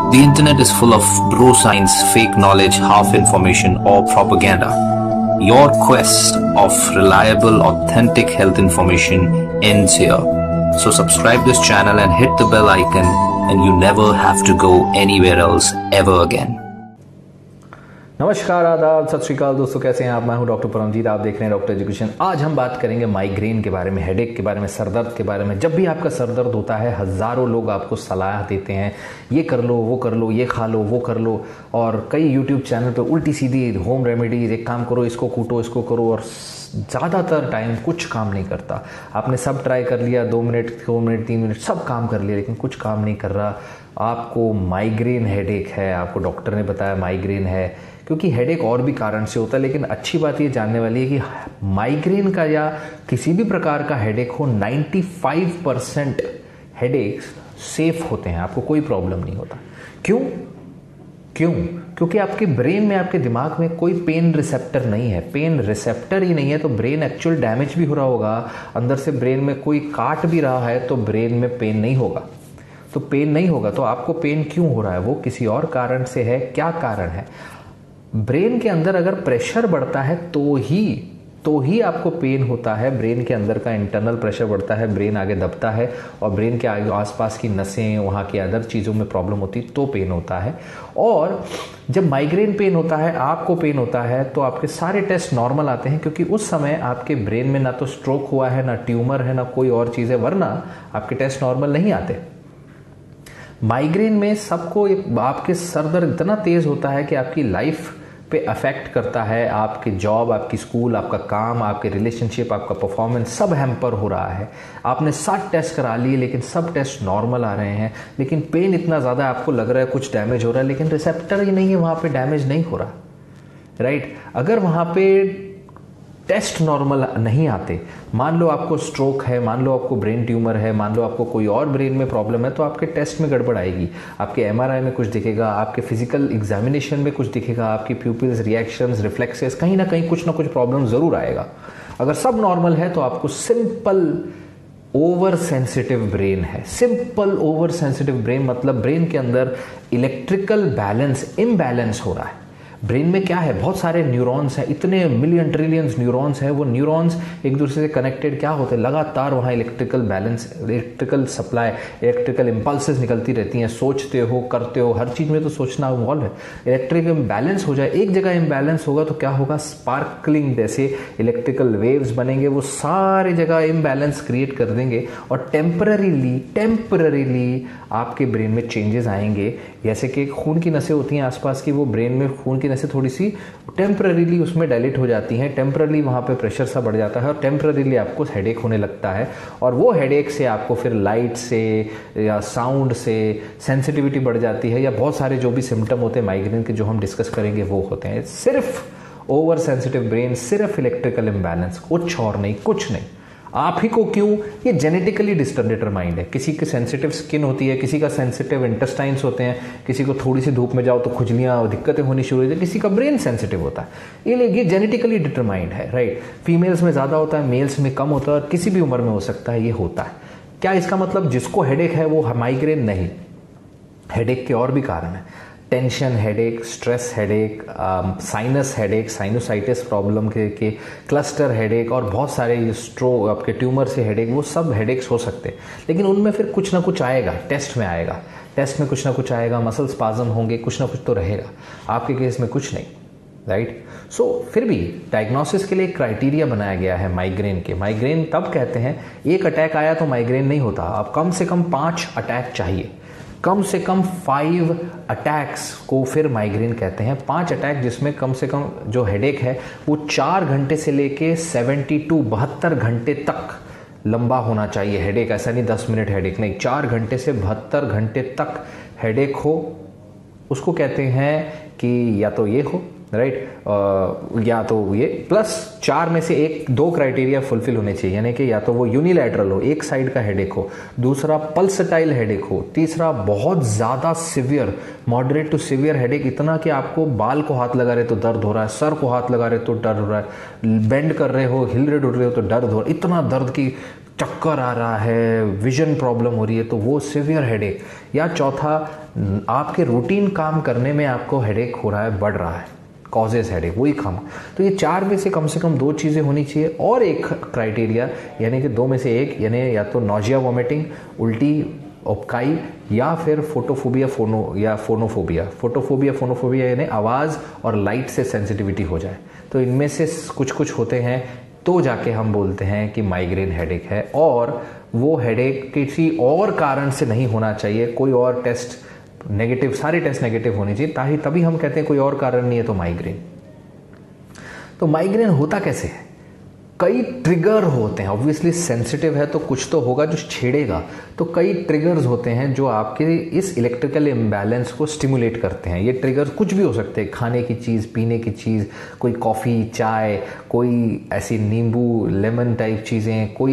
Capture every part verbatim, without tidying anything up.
The internet is full of bro science, fake knowledge, half information, or propaganda. Your quest of reliable, authentic health information ends here. So subscribe this channel and hit the bell icon, and you never have to go anywhere else ever again. नमस्कार, आदाब, सत श्री अकाल दोस्तों, कैसे हैं आप। मैं हूं डॉक्टर परमजीत, आप देख रहे हैं डॉक्टर एजुकेशन। आज हम बात करेंगे माइग्रेन के बारे में, हेडेक के बारे में, सरदर्द के बारे में। जब भी आपका सरदर्द होता है, हज़ारों लोग आपको सलाह देते हैं, ये कर लो, वो कर लो, ये खा लो, वो कर लो। और कई यूट्यूब चैनल पे उल्टी सीधी होम रेमेडीज, एक काम करो, इसको कूटो, इसको करो, और ज़्यादातर टाइम कुछ काम नहीं करता। आपने सब ट्राई कर लिया, दो मिनट दो मिनट तीन मिनट सब काम कर लिया, लेकिन कुछ काम नहीं कर रहा। आपको माइग्रेन हेडेक है, आपको डॉक्टर ने बताया माइग्रेन है, क्योंकि हेडेक और भी कारण से होता है। लेकिन अच्छी बात ये जानने वाली है कि माइग्रेन का या किसी भी प्रकार का हेडेक हो, पचानवे परसेंट हेडेक्स सेफ होते हैं, आपको कोई प्रॉब्लम नहीं होता। क्यों क्यों क्योंकि आपके ब्रेन में, आपके दिमाग में कोई पेन रिसेप्टर नहीं है। पेन रिसेप्टर ही नहीं है तो ब्रेन एक्चुअल डैमेज भी हो रहा होगा, अंदर से ब्रेन में कोई काट भी रहा है तो ब्रेन में पेन नहीं होगा। तो पेन नहीं होगा तो आपको पेन क्यों हो रहा है, वो किसी और कारण से है। क्या कारण है? ब्रेन के अंदर अगर प्रेशर बढ़ता है तो ही तो ही आपको पेन होता है। ब्रेन के अंदर का इंटरनल प्रेशर बढ़ता है, ब्रेन आगे दबता है और ब्रेन के आगे आसपास की नसें, वहाँ की अदर चीज़ों में प्रॉब्लम होती तो पेन होता है। और जब माइग्रेन पेन होता है, आपको पेन होता है, तो आपके सारे टेस्ट नॉर्मल आते हैं, क्योंकि उस समय आपके ब्रेन में ना तो स्ट्रोक हुआ है, ना ट्यूमर है, ना कोई और चीज़ है, वरना आपके टेस्ट नॉर्मल नहीं आते। माइग्रेन में सबको आपके सर दर्द इतना तेज होता है कि आपकी लाइफ पे अफेक्ट करता है। आपकी जॉब, आपकी स्कूल, आपका काम, आपके रिलेशनशिप, आपका परफॉर्मेंस सब हैम्पर हो रहा है। आपने सात टेस्ट करा लिए, लेकिन सब टेस्ट नॉर्मल आ रहे हैं, लेकिन पेन इतना ज़्यादा आपको लग रहा है कुछ डैमेज हो रहा है, लेकिन रिसेप्टर ही नहीं है, वहाँ पे डैमेज नहीं हो रहा। राइट? अगर वहाँ पे टेस्ट नॉर्मल नहीं आते, मान लो आपको स्ट्रोक है, मान लो आपको ब्रेन ट्यूमर है, मान लो आपको कोई और ब्रेन में प्रॉब्लम है, तो आपके टेस्ट में गड़बड़ आएगी। आपके एमआरआई में कुछ दिखेगा, आपके फिजिकल एग्जामिनेशन में कुछ दिखेगा, आपकी प्यूपिल्स, रिएक्शंस, रिफ्लेक्सेस, कहीं ना कहीं कुछ ना कुछ प्रॉब्लम ज़रूर आएगा। अगर सब नॉर्मल है तो आपको सिंपल ओवर सेंसिटिव ब्रेन है। सिंपल ओवर सेंसिटिव ब्रेन मतलब ब्रेन के अंदर इलेक्ट्रिकल बैलेंस इम्बैलेंस हो रहा है। ब्रेन में क्या है, बहुत सारे न्यूरॉन्स हैं, इतने मिलियन ट्रिलियंस न्यूरॉन्स हैं। वो न्यूरॉन्स एक दूसरे से कनेक्टेड क्या होते हैं, लगातार वहाँ electrical balance, electrical supply, electrical impulses निकलती रहती हैं। सोचते हो, करते हो, हर चीज़ में तो सोचना इन्वॉल्व है। इलेक्ट्रिक इम्बैलेंस हो जाए, एक जगह इम्बैलेंस होगा तो क्या होगा, स्पार्कलिंग जैसे इलेक्ट्रिकल वेव्स बनेंगे, वो सारी जगह इम्बैलेंस क्रिएट कर देंगे और टेम्पररीली टेम्पररीली आपके ब्रेन में चेंजेस आएंगे। जैसे कि खून की नसें होती हैं आसपास की, वो ब्रेन में खून की नसें थोड़ी सी टेम्पररीली उसमें डायलेट हो जाती हैं, टेम्पररीली वहाँ पे प्रेशर सा बढ़ जाता है और टेम्पररीली आपको हेडेक होने लगता है। और वो हेडेक से आपको फिर लाइट से या साउंड से सेंसिटिविटी बढ़ जाती है, या बहुत सारे जो भी सिम्टम होते हैं माइग्रेन के जो हम डिस्कस करेंगे वो होते हैं। सिर्फ ओवर सेंसिटिव ब्रेन, सिर्फ इलेक्ट्रिकल इम्बैलेंस, कुछ और नहीं, कुछ नहीं। आप ही को क्यों, ये जेनेटिकली डिटरमाइंड है। किसी की सेंसिटिव स्किन होती है, किसी का सेंसिटिव इंटेस्टाइन्स होते हैं, किसी को थोड़ी सी धूप में जाओ तो खुजलियां और दिक्कतें होनी शुरू होती है, किसी का ब्रेन सेंसिटिव होता है। ये ये जेनेटिकली डिटरमाइंड है। राइट? फीमेल्स में ज़्यादा होता है, मेल्स में कम होता है, और किसी भी उम्र में हो सकता है, ये होता है। क्या इसका मतलब जिसको हेडेक है वो माइग्रेन नहीं? हेडेक के और भी कारण है। Tension headache, stress headache, sinus headache, sinusitis problem के, के क्लस्टर हेडेक, और बहुत सारे स्ट्रोक, आपके ट्यूमर से हेडेक, वो सब हेडेक्स हो सकते हैं। लेकिन उनमें फिर कुछ ना कुछ आएगा, टेस्ट में आएगा, टेस्ट में कुछ ना कुछ आएगा, मसल स्पाज्म होंगे, कुछ ना कुछ तो रहेगा। आपके केस में कुछ नहीं। राइट? सो so, फिर भी डायग्नोसिस के लिए एक क्राइटेरिया बनाया गया है माइग्रेन के। माइग्रेन तब कहते हैं, एक अटैक आया तो माइग्रेन नहीं होता, अब कम से कम पाँच अटैक चाहिए, कम से कम फाइव अटैक्स को फिर माइग्रेन कहते हैं। पांच अटैक जिसमें कम से कम जो हेडेक है वो चार घंटे से लेके सेवेंटी टू बहत्तर घंटे तक लंबा होना चाहिए हेडेक। ऐसा नहीं दस मिनट हेडेक, नहीं, चार घंटे से बहत्तर घंटे तक हेडेक हो, उसको कहते हैं कि या तो ये हो, राइट, या तो ये प्लस चार में से एक दो क्राइटेरिया फुलफिल होने चाहिए, यानी कि या तो वो यूनिलैटरल हो, एक साइड का हेडेक हो, दूसरा पल्सटाइल हेडेक हो, तीसरा बहुत ज़्यादा severe, moderate to severe headache, इतना कि आपको बाल को हाथ लगा रहे तो दर्द हो रहा है, सर को हाथ लगा रहे तो दर्द हो रहा है, बेंड कर रहे हो, हिल रहे डुल रहे हो तो दर्द हो रहा है, इतना दर्द की चक्कर आ रहा है, विजन प्रॉब्लम हो रही है, तो वो सिवियर हेडेक। या चौथा, आपके रूटीन काम करने में आपको हेडेक हो रहा है, बढ़ रहा है, कॉजेज हेडेक, वही काम। तो ये चार में से कम से कम दो चीज़ें होनी चाहिए। और एक क्राइटेरिया, यानी कि दो में से एक, यानी या तो नॉजिया वॉमिटिंग, उल्टी, उपकाई, या फिर फोटोफोबिया फोनो या फोनोफोबिया। फोटोफोबिया फोनोफोबिया यानी आवाज़ और लाइट से सेंसिटिविटी हो जाए। तो इनमें से कुछ कुछ होते हैं, तो जाके हम बोलते हैं कि माइग्रेन हेडेक है। और वो हेडेक किसी और कारण से नहीं होना चाहिए, कोई और टेस्ट नेगेटिव, सारे टेस्ट नेगेटिव होने चाहिए, ताकि तभी हम कहते हैं कोई और कारण नहीं है तो माइग्रेन। तो माइग्रेन होता कैसे है? कई ट्रिगर होते हैं, ऑब्वियसली सेंसिटिव है तो कुछ तो होगा जो छेड़ेगा। तो कई ट्रिगर्स होते हैं जो आपके इस इलेक्ट्रिकल इम्बैलेंस को स्टिमुलेट करते हैं। ये ट्रिगर्स कुछ भी हो सकते हैं, खाने की चीज़, पीने की चीज़, कोई कॉफ़ी, चाय, कोई ऐसी नींबू लेमन टाइप चीज़ें, कोई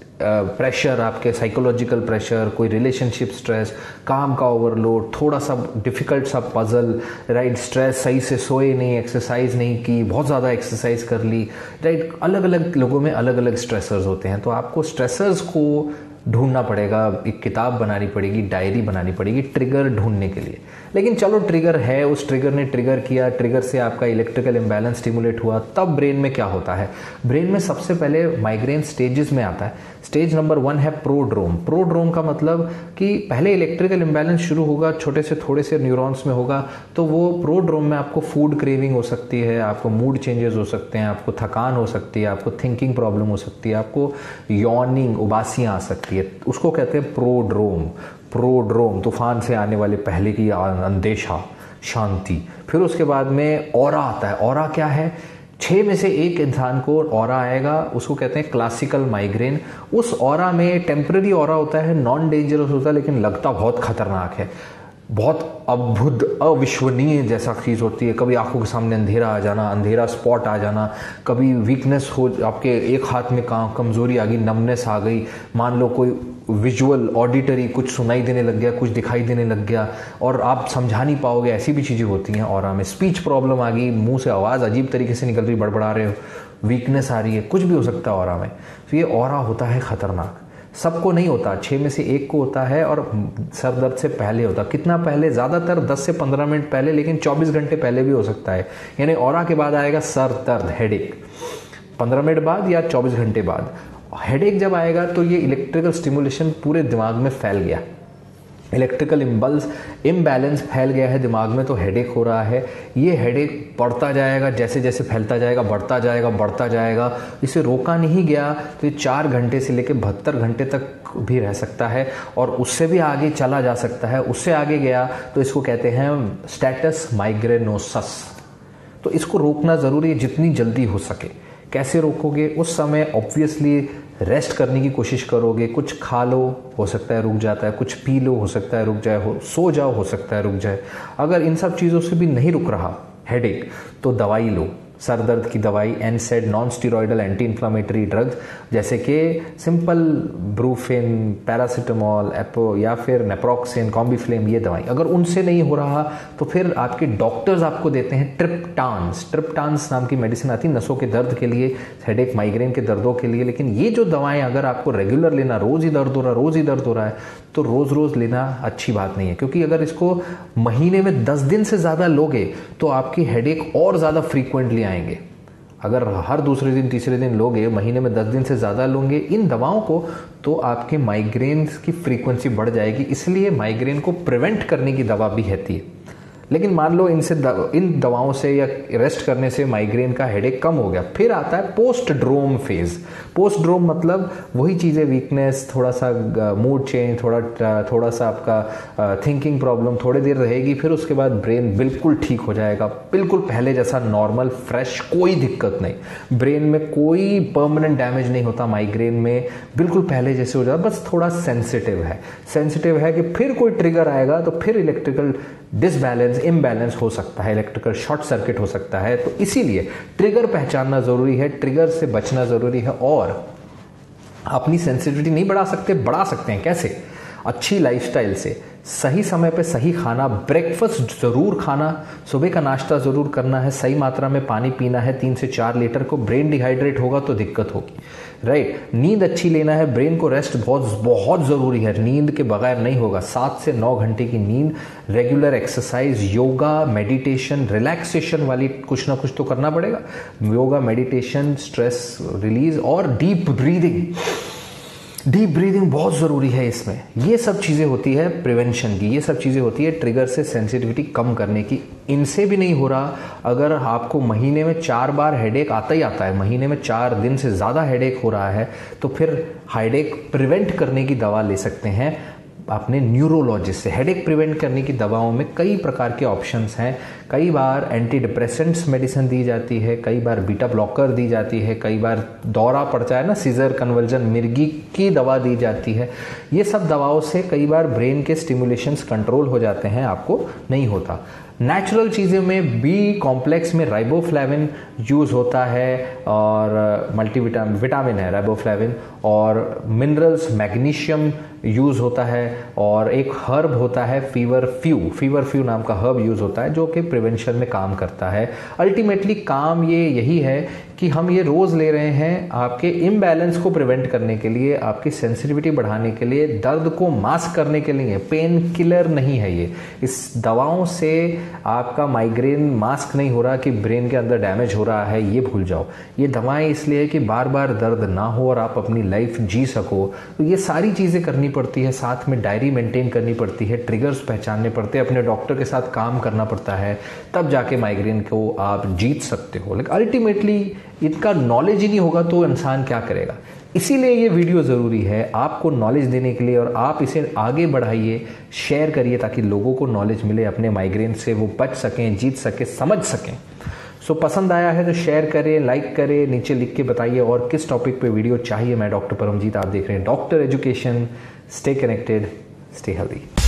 प्रेशर, आपके साइकोलॉजिकल प्रेशर, कोई रिलेशनशिप स्ट्रेस, काम का ओवरलोड, थोड़ा सा डिफ़िकल्ट सा पजल, राइट, स्ट्रेस, सही से सोए नहीं, एक्सरसाइज नहीं की, बहुत ज़्यादा एक्सरसाइज कर ली, राइट। अलग अलग लोगों में अलग अलग स्ट्रेसर्स होते हैं। तो आपको स्ट्रेसर्स को ढूंढना पड़ेगा, एक किताब बनानी पड़ेगी, डायरी बनानी पड़ेगी ट्रिगर ढूंढने के लिए। लेकिन चलो ट्रिगर है, उस ट्रिगर ने ट्रिगर किया, ट्रिगर से आपका इलेक्ट्रिकल इम्बैलेंस स्टिमुलेट हुआ, तब ब्रेन में क्या होता है? ब्रेन में सबसे पहले माइग्रेन स्टेजेस में आता है। स्टेज नंबर वन है प्रोड्रोम। प्रोड्रोम का मतलब कि पहले इलेक्ट्रिकल इम्बैलेंस शुरू होगा, छोटे से थोड़े से न्यूरॉन्स में होगा, तो वो प्रोड्रोम में आपको फूड क्रेविंग हो सकती है, आपको मूड चेंजेस हो सकते हैं, आपको थकान हो सकती है, आपको थिंकिंग प्रॉब्लम हो सकती है, आपको यॉर्निंग, उबासियाँ आ सकती है। उसको कहते हैं प्रोड्रोम। प्रोड्रोम, तूफान से आने वाले पहले की अंदेशा, शांति। फिर उसके बाद में ऑरा आता है। ऑरा क्या है? छः में से एक इंसान को ऑरा आएगा, उसको कहते हैं क्लासिकल माइग्रेन। उस ऑरा में टेम्पररी ऑरा होता है, नॉन डेंजरस होता है, लेकिन लगता बहुत खतरनाक है, बहुत अद्भुत, अविश्वनीय जैसा चीज़ होती है। कभी आंखों के सामने अंधेरा आ जाना, अंधेरा स्पॉट आ जाना, कभी वीकनेस हो, आपके एक हाथ में कमजोरी आ गई, नमनेस आ गई, मान लो कोई विजुअल, ऑडिटरी कुछ सुनाई देने लग गया, कुछ दिखाई देने लग गया और आप समझा नहीं पाओगे, ऐसी भी चीज़ें होती हैं ऑरा में। स्पीच प्रॉब्लम आ गई, मुंह से आवाज़ अजीब तरीके से निकल रही, बड़बड़ा रहे हो, वीकनेस आ रही है, कुछ भी हो सकता है ऑरा में। तो ये ऑरा होता है खतरनाक। सबको नहीं होता, छः में से एक को होता है, और सर दर्द से पहले होता। कितना पहले? ज़्यादातर दस से पंद्रह मिनट पहले, लेकिन चौबीस घंटे पहले भी हो सकता है। यानी ऑरा के बाद आएगा सर दर्द, हेडेक, पंद्रह मिनट बाद या चौबीस घंटे बाद। हेडेक जब आएगा तो ये इलेक्ट्रिकल स्टिमुलेशन पूरे दिमाग में फैल गया, इलेक्ट्रिकल इम्बल्स इम्बैलेंस फैल गया है दिमाग में, तो हेडेक हो रहा है। ये हेडेक बढ़ता जाएगा, जैसे जैसे फैलता जाएगा, बढ़ता जाएगा, बढ़ता जाएगा। इसे रोका नहीं गया तो ये चार घंटे से लेकर बहत्तर घंटे तक भी रह सकता है, और उससे भी आगे चला जा सकता है। उससे आगे गया तो इसको कहते हैं स्टेटस माइग्रेनोसस। तो इसको रोकना ज़रूरी है जितनी जल्दी हो सके। कैसे रोकोगे? उस समय ऑब्वियसली रेस्ट करने की कोशिश करोगे, कुछ खा लो, हो सकता है रुक जाता है, कुछ पी लो, हो सकता है रुक जाए, हो सो जाओ, हो सकता है रुक जाए। अगर इन सब चीज़ों से भी नहीं रुक रहा हेडेक, तो दवाई लो, सर दर्द की दवाई, NSAID, non steroidal anti inflammatory drugs, जैसे कि सिंपल ब्रूफिन, पैरासीटामोल, एपो या फिर नेप्रोक्सिन, कॉम्बिफ्लेम, ये दवाई। अगर उनसे नहीं हो रहा तो फिर आपके डॉक्टर्स आपको देते हैं ट्रिप्टान्स। ट्रिप्टान्स नाम की मेडिसिन आती है नसों के दर्द के लिए, हेडेक, माइग्रेन के दर्दों के लिए। लेकिन ये जो दवाएं अगर आपको रेगुलर लेना, रोज़ ही दर्द हो रहा है, रोज़ ही दर्द हो रहा है, तो रोज़ रोज़ लेना अच्छी बात नहीं है। क्योंकि अगर इसको महीने में दस दिन से ज़्यादा लोगे तो आपकी हेडेक और ज़्यादा फ्रीक्वेंटली आएंगे। अगर हर दूसरे दिन, तीसरे दिन लोगे, महीने में दस दिन से ज़्यादा लोगे इन दवाओं को, तो आपके माइग्रेन की फ्रीक्वेंसी बढ़ जाएगी। इसलिए माइग्रेन को प्रिवेंट करने की दवा भी रहती है। लेकिन मान लो इनसे दव, इन दवाओं से या रेस्ट करने से माइग्रेन का हेडेक कम हो गया, फिर आता है postdrome phase. Postdrome मतलब वही चीज़ें, वीकनेस, थोड़ा सा मूड चेंज, थोड़ा थोड़ा सा आपका थिंकिंग प्रॉब्लम थोड़ी देर रहेगी, फिर उसके बाद ब्रेन बिल्कुल ठीक हो जाएगा, बिल्कुल पहले जैसा नॉर्मल, फ्रेश, कोई दिक्कत नहीं। ब्रेन में कोई परमानेंट डैमेज नहीं होता माइग्रेन में, बिल्कुल पहले जैसे हो जाता, बस थोड़ा सेंसिटिव है। सेंसिटिव है कि फिर कोई ट्रिगर आएगा तो फिर इलेक्ट्रिकल डिसबैलेंस, इम्बैलेंस हो सकता है, इलेक्ट्रिकल शॉर्ट सर्किट हो सकता है। तो इसीलिए ट्रिगर पहचानना ज़रूरी है, ट्रिगर से बचना ज़रूरी है। और अपनी सेंसिटिविटी नहीं बढ़ा सकते, बढ़ा सकते हैं कैसे? अच्छी लाइफस्टाइल से, सही समय पे सही खाना, ब्रेकफास्ट ज़रूर खाना, सुबह का नाश्ता ज़रूर करना है, सही मात्रा में पानी पीना है तीन से चार लीटर को। ब्रेन डिहाइड्रेट होगा तो दिक्कत होगी, राइट। नींद अच्छी लेना है, ब्रेन को रेस्ट बहुत बहुत ज़रूरी है, नींद के बगैर नहीं होगा। सात से नौ घंटे की नींद, regular exercise, yoga, meditation, relaxation वाली कुछ ना कुछ तो करना पड़ेगा। योगा, मेडिटेशन, स्ट्रेस रिलीज और डीप ब्रीदिंग। डीप ब्रीदिंग बहुत ज़रूरी है इसमें। ये सब चीज़ें होती है प्रिवेंशन की, ये सब चीज़ें होती है ट्रिगर से सेंसिटिविटी कम करने की। इनसे भी नहीं हो रहा, अगर आपको महीने में चार बार हेडेक आता ही आता है, महीने में चार दिन से ज़्यादा हेडेक हो रहा है, तो फिर हेडेक प्रिवेंट करने की दवा ले सकते हैं अपने न्यूरोलॉजिस्ट से। हेडेक प्रिवेंट करने की दवाओं में कई प्रकार के ऑप्शंस हैं। कई बार एंटी डिप्रेसेंट्स मेडिसिन दी जाती है, कई बार बीटा ब्लॉकर दी जाती है, कई बार दौरा पड़ता है ना, सीजर कन्वर्जन, मिर्गी की दवा दी जाती है। ये सब दवाओं से कई बार ब्रेन के स्टिमुलेशंस कंट्रोल हो जाते हैं, आपको नहीं होता। नेचुरल चीज़ों में बी कॉम्प्लेक्स में राइबोफ्लेविन यूज़ होता है और मल्टीविटामिन विटामिन है राइबोफ्लेविन, और मिनरल्स मैग्नीशियम यूज़ होता है, और एक हर्ब होता है फीवर फ्यू, फीवर फ्यू नाम का हर्ब यूज़ होता है जो कि प्रिवेंशन में काम करता है। अल्टीमेटली काम ये यही है कि हम ये रोज़ ले रहे हैं आपके इम्बैलेंस को प्रिवेंट करने के लिए, आपकी सेंसिटिविटी बढ़ाने के लिए, दर्द को मास्क करने के लिए। पेन किलर नहीं है ये। इस दवाओं से आपका माइग्रेन मास्क नहीं हो रहा कि ब्रेन के अंदर डैमेज हो रहा है, ये भूल जाओ। ये दवाएं इसलिए है कि बार बार दर्द ना हो और आप अपनी लाइफ जी सको। तो ये सारी चीज़ें करनी पड़ती है, साथ में डायरी मेंटेन करनी पड़ती है, ट्रिगर्स पहचानने पड़ते हैं, अपने डॉक्टर के साथ काम करना पड़ता है, तब जाके माइग्रेन को आप जीत सकते हो। लेकिन अल्टीमेटली इनका नॉलेज ही नहीं होगा तो इंसान क्या करेगा। इसीलिए ये वीडियो ज़रूरी है आपको नॉलेज देने के लिए, और आप इसे आगे बढ़ाइए, शेयर करिए ताकि लोगों को नॉलेज मिले अपने माइग्रेन से, वो बच सकें, जीत सकें, समझ सकें। सो पसंद आया है तो शेयर करें, लाइक करें, नीचे लिख के बताइए और किस टॉपिक पे वीडियो चाहिए। मैं डॉक्टर परमजीत, आप देख रहे हैं doctor education. Stay connected, stay healthy.